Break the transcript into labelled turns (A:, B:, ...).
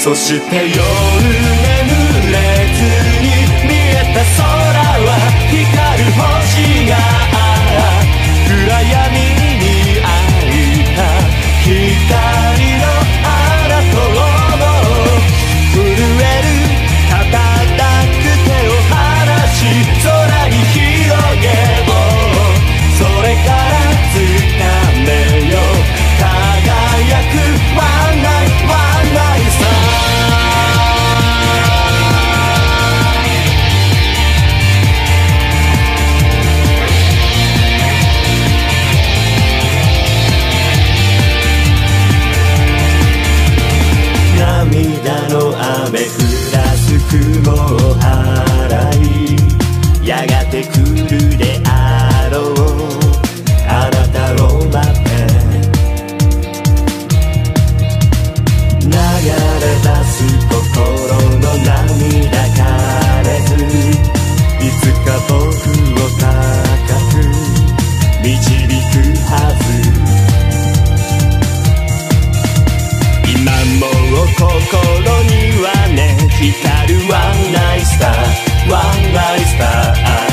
A: そして夜眠れずに見えた空は光る星が暗闇に開いた光の穴と思う震える叩く手を離し空に広げようそれから掴めよ輝くワンナイトワンナイトさ涙の雨降らす雲を払いやがて来るであろうあなたを待って流れ出す心の涙枯れずいつか僕を高く導くはず今も心にはね光るワンナイトスターワンナイトスター